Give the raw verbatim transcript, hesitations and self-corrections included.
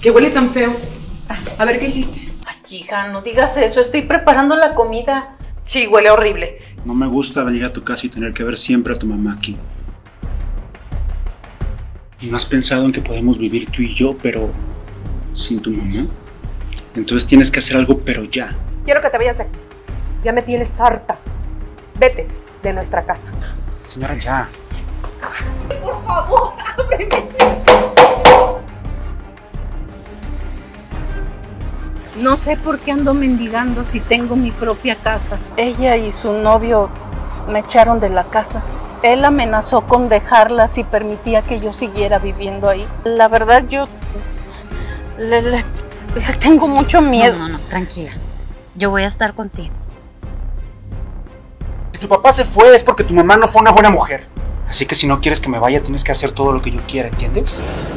¿Qué huele tan feo? A ver, ¿qué hiciste? Ay, hija, no digas eso. Estoy preparando la comida. Sí, huele horrible. No me gusta venir a tu casa y tener que ver siempre a tu mamá aquí. ¿No has pensado en que podemos vivir tú y yo, pero sin tu mamá? Entonces tienes que hacer algo, pero ya. Quiero que te vayas de aquí. Ya me tienes harta. Vete de nuestra casa. Señora, ya. Por favor, ábreme. No sé por qué ando mendigando si tengo mi propia casa. Ella y su novio me echaron de la casa. Él amenazó con dejarla si permitía que yo siguiera viviendo ahí. La verdad, yo le, le, le tengo mucho miedo. No, no, no, tranquila. Yo voy a estar contigo. Si tu papá se fue es porque tu mamá no fue una buena mujer. Así que si no quieres que me vaya, tienes que hacer todo lo que yo quiera, ¿entiendes?